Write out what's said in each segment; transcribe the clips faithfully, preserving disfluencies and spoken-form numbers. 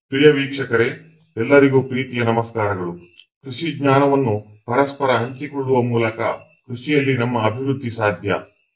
ಪ್ರಿಯ ವೀಕ್ಷಕರೇ, ಎಲ್ಲರಿಗೂ ಪ್ರೀತಿಯ ನಮಸ್ಕಾರಗಳು. ಕೃಷಿ ಜ್ಞಾನವನ್ನು ಪರಸ್ಪರ ಹಂಚಿಕೊಳ್ಳುವ ಮೂಲಕ ಕೃಷಿಯಲ್ಲಿ ನಮ್ಮ ಅಭಿವೃದ್ಧಿ ಸಾಧ್ಯ.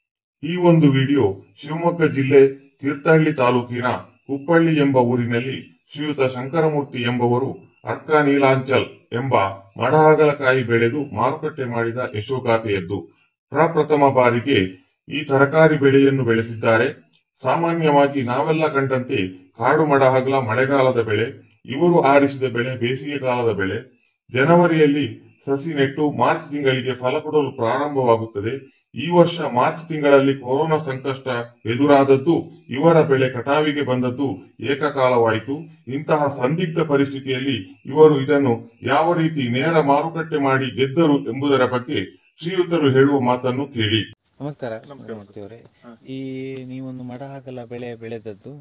ಈ ಒಂದು ವಿಡಿಯೋ ಶಿವಮೊಗ್ಗ ಜಿಲ್ಲೆ ತೀರ್ಥಹಳ್ಳಿ ತಾಲೂಕಿನ ಕುಪ್ಪಳ್ಳಿ ಎಂಬ ಊರಿನಲ್ಲಿ ಶ್ರೀಯುತ ಶಂಕರಮೂರ್ತಿ ಎಂಬವರು ಅರ್ಕ ನೀಲಾಂಚಲ್ ಎಂಬ ಮಡಹಾಗಲಕಾಯಿ ಬೆಳೆದು ಮಾರುಕಟ್ಟೆ ಮಾಡಿದ ಯಶೋಗಾಥೆಯದ್ದು. ಪ್ರಪ್ರಥಮ ಬಾರಿಗೆ ಈ ತರಕಾರಿ ಬೆಳೆಯನ್ನು ಬೆಳೆಸಿದ್ದಾರೆ. ಸಾಮಾನ್ಯವಾಗಿ ನಾವೆಲ್ಲ ಕಂಡಂತೆ ಕಾಡು ಮಡಹಾಗಲ ಮಳೆಗಾಲದ ಬೆಳೆ, ಇವರು ಆರಿಸಿದ ಬೆಳೆ ಬೇಸಿಗೆ ಕಾಲದ ಬೆಳೆ. ಜನವರಿಯಲ್ಲಿ ಸಸಿ ನೆಟ್ಟು ಮಾರ್ಚ್ ತಿಂಗಳಿಗೆ ಫಲ ಕೊಡಲು ಪ್ರಾರಂಭವಾಗುತ್ತದೆ. ಈ ವರ್ಷ ಮಾರ್ಚ್ ತಿಂಗಳಲ್ಲಿ ಕೊರೋನಾ ಸಂಕಷ್ಟ ಎದುರಾದದ್ದು, ಇವರ ಬೆಳೆ ಕಟಾವಿಗೆ ಬಂದದ್ದು ಏಕಕಾಲವಾಯಿತು. ಇಂತಹ ಸಂದಿಗ್ಧ ಪರಿಸ್ಥಿತಿಯಲ್ಲಿ ಇವರು ಇದನ್ನು ಯಾವ ರೀತಿ ನೇರ ಮಾರುಕಟ್ಟೆ ಮಾಡಿ ಗೆದ್ದರು ಎಂಬುದರ ಬಗ್ಗೆ ಶ್ರೀಯುತರು ಹೇಳುವ ಮಾತನ್ನು ಕೇಳಿ. ನಮಸ್ಕಾರ. ಅವರೇ, ಈ ನೀವೊಂದು ಮಡಹಾಗಲ ಬೆಳೆ ಬೆಳೆದದ್ದು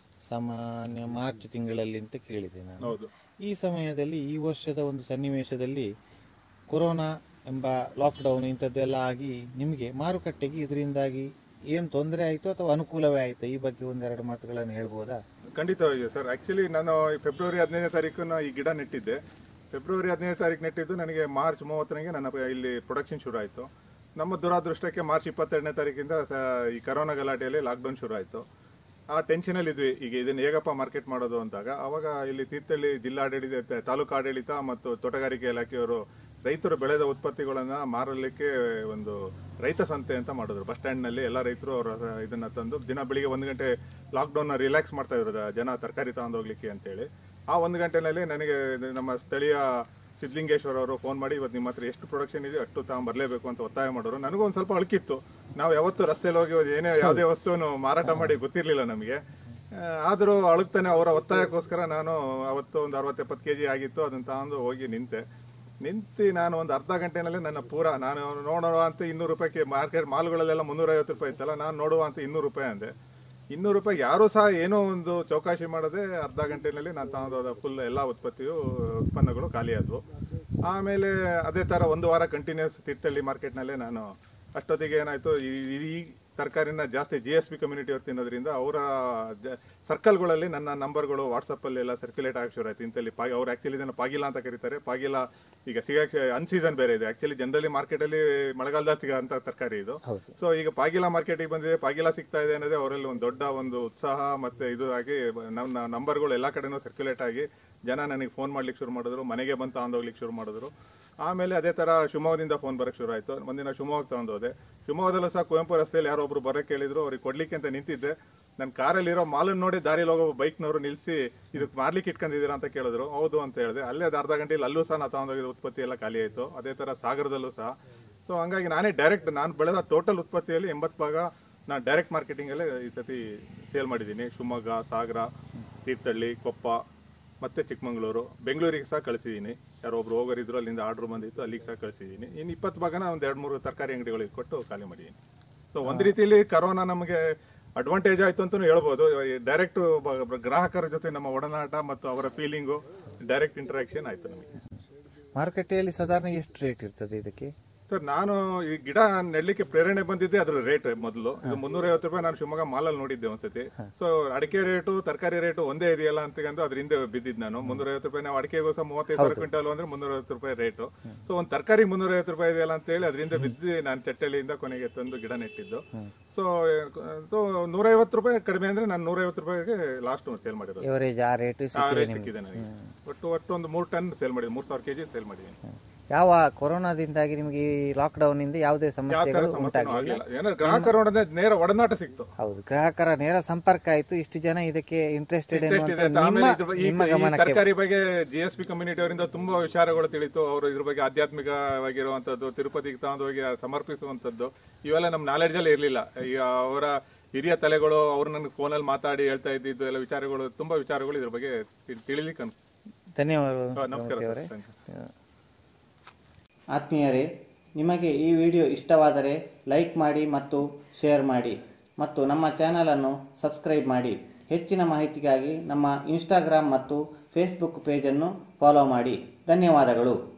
ಸಾಮಾನ್ಯ ಮಾರ್ಚ್ ತಿಂಗಳಲ್ಲಿ ಅಂತ ಕೇಳಿದೆ ನಾನು. ಈ ಸಮಯದಲ್ಲಿ ಈ ವರ್ಷದ ಒಂದು ಸನ್ನಿವೇಶದಲ್ಲಿ ಕೊರೋನಾ ಎಂಬ ಲಾಕ್ಡೌನ್ ಇಂಥದ್ದೆಲ್ಲ ಆಗಿ ನಿಮಗೆ ಮಾರುಕಟ್ಟೆಗೆ ಇದರಿಂದಾಗಿ ಏನು ತೊಂದರೆ ಆಯಿತು ಅಥವಾ ಅನುಕೂಲವೇ ಆಯಿತು? ಈ ಬಗ್ಗೆ ಒಂದೆರಡು ಮಾತುಗಳನ್ನು ಹೇಳ್ಬೋದಾ? ಖಂಡಿತವಾಗಿಯೂ ಸರ್. ಆ್ಯಕ್ಚುಲಿ ನಾನು ಫೆಬ್ರವರಿ ಹದಿನೈದನೇ ತಾರೀಕು ಈ ಗಿಡ ನೆಟ್ಟಿದ್ದೆ. ಫೆಬ್ರವರಿ ಹದಿನೈದನೇ ತಾರೀಕು ನೆಟ್ಟಿದ್ದು ನನಗೆ ಮಾರ್ಚ್ ಮೂವತ್ತರಂಗೆ ನನ್ನ ಇಲ್ಲಿ ಪ್ರೊಡಕ್ಷನ್ ಶುರು ಆಯಿತು. ನಮ್ಮ ದುರಾದೃಷ್ಟಕ್ಕೆ ಮಾರ್ಚ್ ಇಪ್ಪತ್ತೆರಡನೇ ತಾರೀಕಿಂದ ಈ ಕರೋನಾ ಗಲಾಟೆಯಲ್ಲಿ ಲಾಕ್ಡೌನ್ ಶುರು ಆಯಿತು. ಆ ಟೆನ್ಷನಲ್ಲಿ ಇದ್ವಿ, ಈಗ ಇದನ್ನು ಹೇಗಪ್ಪ ಮಾರ್ಕೆಟ್ ಮಾಡೋದು ಅಂತಾಗ ಅವಾಗ ಇಲ್ಲಿ ತೀರ್ಥಹಳ್ಳಿ ಜಿಲ್ಲಾಡಳಿತ, ತಾಲೂಕು ಆಡಳಿತ ಮತ್ತು ತೋಟಗಾರಿಕೆ ಇಲಾಖೆಯವರು ರೈತರು ಬೆಳೆದ ಉತ್ಪತ್ತಿಗಳನ್ನು ಮಾರಲಿಕ್ಕೆ ಒಂದು ರೈತ ಸಂತೆ ಅಂತ ಮಾಡಿದ್ರು. ಬಸ್ ಸ್ಟ್ಯಾಂಡ್ನಲ್ಲಿ ಎಲ್ಲ ರೈತರು ಅವರ ಇದನ್ನು ತಂದು ದಿನ ಬೆಳಿಗ್ಗೆ ಒಂದು ಗಂಟೆ ಲಾಕ್ಡೌನ್ನ ರಿಲ್ಯಾಕ್ಸ್ ಮಾಡ್ತಾ ಇದ್ರು ಜನ ತರಕಾರಿ ತಗೊಂಡೋಗ್ಲಿಕ್ಕೆ ಅಂತೇಳಿ. ಆ ಒಂದು ಗಂಟೆನಲ್ಲಿ ನನಗೆ ನಮ್ಮ ಸ್ಥಳೀಯ ಸಿದ್ಧಲಿಂಗೇಶ್ವರ ಅವರು ಫೋನ್ ಮಾಡಿ, ಇವತ್ತು ನಿಮ್ಮ ಹತ್ರ ಎಷ್ಟು ಪ್ರೊಡಕ್ಷನ್ ಇದೆ ಅಷ್ಟು ತಗೊಂಬರಲೇಬೇಕು ಅಂತ ಒತ್ತಾಯ ಮಾಡೋರು. ನನಗೂ ಒಂದು ಸ್ವಲ್ಪ ಅಳಕಿತ್ತು. ನಾವು ಯಾವತ್ತು ರಸ್ತೆಯಲ್ಲಿ ಹೋಗಿ ಏನೇ ಯಾವುದೇ ವಸ್ತುವನ್ನು ಮಾರಾಟ ಮಾಡಿ ಗೊತ್ತಿರಲಿಲ್ಲ ನಮಗೆ. ಆದರೂ ಅಳುಕ್ತಾನೆ ಅವರ ಒತ್ತಾಯಕ್ಕೋಸ್ಕರ ನಾನು ಅವತ್ತು ಒಂದು ಅರವತ್ತು ಎಪ್ಪತ್ತು ಕೆ ಜಿ ಆಗಿತ್ತು, ಅದನ್ನು ತಗೊಂಡು ಹೋಗಿ ನಿಂತೆ. ನಿಂತು ನಾನು ಒಂದು ಅರ್ಧ ಗಂಟೆನಲ್ಲಿ ನನ್ನ ಪೂರ ನಾನು ನೋಡುವ ಅಂತ ಇನ್ನೂರು ರೂಪಾಯಿಗೆ ಮಾರ್ಕೆಟ್ ಮಾಲ್ಗಳಲ್ಲೆಲ್ಲ ಮುನ್ನೂರೈವತ್ತು ರೂಪಾಯಿ ಇತ್ತಲ್ಲ, ನಾನು ನೋಡುವ ಅಂತ ಇನ್ನೂರು ರೂಪಾಯಿ ಅಂದೆ. ಇನ್ನೂರು ರೂಪಾಯಿ ಯಾರೂ ಸಹ ಏನೋ ಒಂದು ಚೌಕಾಶಿ ಮಾಡದೆ ಅರ್ಧ ಗಂಟೆಯಲ್ಲಿ ನಾನು ತಗೊಂಡೋದ ಫುಲ್ ಎಲ್ಲ ಉತ್ಪತ್ತಿಯು ಉತ್ಪನ್ನಗಳು ಖಾಲಿಯಾದವು. ಆಮೇಲೆ ಅದೇ ಥರ ಒಂದು ವಾರ ಕಂಟಿನ್ಯೂಸ್ ತೀರ್ಥಹಳ್ಳಿ ಮಾರ್ಕೆಟ್ನಲ್ಲೇ ನಾನು ಅಷ್ಟೊತ್ತಿಗೆ ಏನಾಯಿತು, ಈ ತರಕಾರಿನ ಜಾಸ್ತಿ ಜಿ ಎಸ್ ಬಿ ಕಮ್ಯುನಿಟಿ ಅವ್ರು ತಿನ್ನೋದ್ರಿಂದ ಅವರ ಸರ್ಕಲ್ಗಳಲ್ಲಿ ನನ್ನ ನಂಬರ್ಗಳು ವಾಟ್ಸಪ್ಪಲ್ಲಿ ಎಲ್ಲ ಸರ್ಕ್ಯುಲೇಟ್ ಆಗಿ ಶುರು ಆಯ್ತು. ಇಂತಲ್ಲಿ ಪಾಗಿ ಅವ್ರು ಆ್ಯಕ್ಚುಲಿ ಇದನ್ನು ಪಾಗಿಲ ಅಂತ ಕರೀತಾರೆ. ಪಾಗಿಲ ಈಗ ಸಿಗಕ್ಕೆ ಅನ್ಸೀಸನ್ ಬೇರೆ ಇದೆ. ಆ್ಯಕ್ಚುಲಿ ಜನರಲಿ ಮಾರ್ಕೆಟಲ್ಲಿ ಮಳೆಗಾಲದಲ್ಲಿ ಸಿಗೋ ಅಂತ ತರಕಾರಿ ಇದು. ಸೊ ಈಗ ಪಾಗಿಲ ಮಾರ್ಕೆಟಿಗೆ ಬಂದಿದೆ, ಪಾಗಿಲ ಸಿಗ್ತಾ ಇದೆ ಅನ್ನೋದೇ ಅವರಲ್ಲಿ ಒಂದು ದೊಡ್ಡ ಒಂದು ಉತ್ಸಾಹ ಮತ್ತು ಇದು ಆಗಿ ನನ್ನ ನಂಬರ್ಗಳು ಎಲ್ಲ ಕಡೆನೂ ಸರ್ಕ್ಯುಲೇಟ್ ಆಗಿ ಜನ ನನಗೆ ಫೋನ್ ಮಾಡ್ಲಿಕ್ಕೆ ಶುರು ಮಾಡಿದ್ರು, ಮನೆಗೆ ಬಂದು ತಗೊಂಡೋಗ್ಲಿಕ್ಕೆ ಶುರು ಮಾಡಿದ್ರು. ಆಮೇಲೆ ಅದೇ ಥರ ಶಿವಮೊಗ್ಗದಿಂದ ಫೋನ್ ಬರೋಕ್ಕೆ ಶುರು ಆಯಿತು. ಒಂದಿನ ಶಿವಮೊಗ್ಗ ತಗೊಂಡೋದೆ. ಶಿವಮೊಗ್ಗದಲ್ಲೂ ಸಹ ಕುವೆಂಪು ರಸ್ತೆಯಲ್ಲಿ ಯಾರೋ ಒಬ್ರು ಬರೋಕ್ಕೆ ಹೇಳಿದ್ರು, ಅವ್ರಿಗೆ ಕೊಡ್ಲಿಕ್ಕೆ ಅಂತ ನಿಂತಿದ್ದೆ. ನನ್ನ ಕಾರಲ್ಲಿರೋ ಮಾಲನ್ನು ನೋಡಿ ದಾರಿಯಲ್ಲಿ ಹೋಗೋ ಬೈಕ್ನವರು ನಿಲ್ಲಿಸಿ, ಇದಕ್ಕೆ ಮಾರ್ಲಿಕ್ಕೆ ಇಟ್ಕೊಂಡಿದ್ದೀರಾ ಅಂತ ಕೇಳಿದ್ರು. ಹೌದು ಅಂತ ಹೇಳಿದೆ. ಅಲ್ಲೇ ಅದು ಅರ್ಧ ಗಂಟೆಯಲ್ಲಿ ಅಲ್ಲೂ ಸಹ ನಾನು ತಗೊಂಡೋಗಿದ್ದು ಉತ್ಪತ್ತಿ ಎಲ್ಲ ಖಾಲಿ ಆಯಿತು. ಅದೇ ಥರ ಸಾಗರದಲ್ಲೂ ಸಹ. ಸೊ ಹಂಗಾಗಿ ನಾನೇ ಡೈರೆಕ್ಟ್ ನಾನು ಬೆಳೆದ ಟೋಟಲ್ ಉತ್ಪತ್ತಿಯಲ್ಲಿ ಎಂಬತ್ತು ಭಾಗ ನಾನು ಡೈರೆಕ್ಟ್ ಮಾರ್ಕೆಟಿಂಗಲ್ಲೇ ಈ ಸತಿ ಸೇಲ್ ಮಾಡಿದ್ದೀನಿ. ಶಿವಮೊಗ್ಗ, ಸಾಗರ, ತೀರ್ಥಹಳ್ಳಿ, ಕೊಪ್ಪ ಮತ್ತು ಚಿಕ್ಕಮಗಳೂರು, ಬೆಂಗಳೂರಿಗೆ ಸಹ ಕಳಿಸಿದ್ದೀನಿ. ಯಾರೋ ಒಬ್ರು ಹೋಗೋರಿದ್ರು, ಅಲ್ಲಿಂದ ಆರ್ಡ್ರ್ ಬಂದಿತ್ತು, ಅಲ್ಲಿಗೆ ಸಹ ಕಳಿಸಿದ್ದೀನಿ. ಇನ್ನು ಇಪ್ಪತ್ತು ಭಾಗನ ಒಂದು ಎರಡು ಮೂರು ತರಕಾರಿ ಅಂಗಡಿಗಳಿಗೆ ಕೊಟ್ಟು ಖಾಲಿ ಮಾಡಿದ್ದೀನಿ. ಸೊ ಒಂದು ರೀತಿಯಲ್ಲಿ ಕರೋನಾ ನಮಗೆ ಅಡ್ವಾಂಟೇಜ್ ಆಯಿತು ಅಂತಲೂ ಹೇಳ್ಬೋದು. ಡೈರೆಕ್ಟ್ ಗ್ರಾಹಕರ ಜೊತೆ ನಮ್ಮ ಒಡನಾಟ ಮತ್ತು ಅವರ ಫೀಲಿಂಗು ಡೈರೆಕ್ಟ್ ಇಂಟ್ರಾಕ್ಷನ್ ಆಯಿತು ನಮಗೆ. ಮಾರುಕಟ್ಟೆಯಲ್ಲಿ ಸಾಧಾರಣ ಎಷ್ಟು ರೇಟ್ ಇರ್ತದೆ ಇದಕ್ಕೆ? ಸರ್, ನಾನು ಈ ಗಿಡ ನೆಡ್ಲಿಕ್ಕೆ ಪ್ರೇರಣೆ ಬಂದಿದ್ದೆ ಅದ್ರ ರೇಟ್ ಮೊದಲು ಇದು ಮುನ್ನೂರೈವತ್ತು ರೂಪಾಯಿ ನಾನು ಶಿವಮೊಗ್ಗ ಮಾಲಲ್ಲಿ ನೋಡಿದ್ದೆ ಒಂದ್ಸತಿ. ಸೊ ಅಡಿಕೆ ರೇಟು ತರಕಾರಿ ರೇಟು ಒಂದೇ ಇದೆಯಲ್ಲ ಅಂತಂದು ಅದ್ರ ಹಿಂದೆ ಬಿದ್ದಿದ್ದು ನಾನು. ಮುನ್ನೂರೈವತ್ತು ರೂಪಾಯಿ ನಾವು ಅಡಿಕೆಗೂ ಸಹ ಮೂವತ್ತೈದು ಸಾವಿರ ಕ್ವಿಂಟಲ್ ಅಂದ್ರೆ ಮುನ್ನೂರೈವತ್ತು ರೂಪಾಯಿ ರೇಟು. ಸೊ ಒಂದು ತರಕಾರಿ ಮುನ್ನೂರೈವತ್ತು ರೂಪಾಯಿ ಇದೆಯಲ್ಲ ಅಂತ ಹೇಳಿ ಅದರಿಂದ ಬಿದ್ದು ನಾನು ಚಟ್ಟೆಲಿಂದ ಕೊನೆಗೆ ತಂದು ಗಿಡ ನೆಟ್ಟಿದ್ದು. ಸೊ ಸೊ ನೂರೈವತ್ತು ರೂಪಾಯಿ ಕಡಿಮೆ ಅಂದ್ರೆ ನಾನು ನೂರೈವತ್ತು ರೂಪಾಯಿಗೆ ಲಾಸ್ಟ್ ಸೇಲ್ ಮಾಡಿರೋದು. ಆ ರೇಟ್ ಸಿಕ್ಕಿದೆ ನನಗೆ. ಒಟ್ಟು ಒಟ್ಟು ಒಂದು ಮೂರು ಟನ್ ಸೇಲ್ ಮಾಡಿದ್ದೀನಿ, ಮೂರು ಸಾವಿರ ಕೆಜಿ ಸೇಲ್ ಮಾಡಿದ್ದೀನಿ. ಯಾವ ಕೊರೋನಾದಿಂದಾಗಿ ನಿಮಗೆ ಈ ಲಾಕ್ಡೌನ್ ಇಂದ ಯಾವುದೇ ಸಮಸ್ಯೆಗಳು ಉಂಟಾಗಲಿಲ್ಲ? ಗ್ರಾಹಕರ ನೇರ ಒಡನಾಟ ಸಿಕ್ತು. ಹೌದು, ಗ್ರಾಹಕರ ನೇರ ಸಂಪರ್ಕ ಆಯ್ತು. ಇಷ್ಟು ಜನ ಇದಕ್ಕೆ ಇಂಟ್ರೆಸ್ಟೆಡ್. ತರಕಾರಿ ಬಗ್ಗೆ ಜಿ ಎಸ್ ಬಿ ಕಮ್ಯುನಿಟಿ ಅವರಿಂದ ತುಂಬಾ ವಿಚಾರಗಳು ತಿಳಿತು. ಅವರು ಇದ್ರ ಬಗ್ಗೆ ಆಧ್ಯಾತ್ಮಿಕವಾಗಿರುವಂತದ್ದು, ತಿರುಪತಿಗೆ ತಗೊಂಡು ಹೋಗಿ ಸಮರ್ಪಿಸುವಂತದ್ದು, ಇವೆಲ್ಲ ನಮ್ಮ ನಾಲೆಡ್ಜ್ ಅಲ್ಲಿ ಇರ್ಲಿಲ್ಲ. ಈಗ ಅವರ ಹಿರಿಯ ತಲೆಗಳು ಅವ್ರು ನನಗೆ ಫೋನಲ್ಲಿ ಮಾತಾಡಿ ಹೇಳ್ತಾ ಇದ್ದಿದ್ದು ಎಲ್ಲ ವಿಚಾರಗಳು, ತುಂಬಾ ವಿಚಾರಗಳು ಇದ್ರ ಬಗ್ಗೆ ತಿಳಿಲಿಕ್ಕೆ. ಧನ್ಯವಾದ. ನಮಸ್ಕಾರ. ಆತ್ಮೀಯರೇ, ನಿಮಗೆ ಈ ವಿಡಿಯೋ ಇಷ್ಟವಾದರೆ ಲೈಕ್ ಮಾಡಿ ಮತ್ತು ಶೇರ್ ಮಾಡಿ ಮತ್ತು ನಮ್ಮ ಚಾನಲನ್ನು ಸಬ್ಸ್ಕ್ರೈಬ್ ಮಾಡಿ. ಹೆಚ್ಚಿನ ಮಾಹಿತಿಗಾಗಿ ನಮ್ಮ ಇನ್ಸ್ಟಾಗ್ರಾಮ್ ಮತ್ತು ಫೇಸ್ಬುಕ್ ಪೇಜನ್ನು ಫಾಲೋ ಮಾಡಿ. ಧನ್ಯವಾದಗಳು.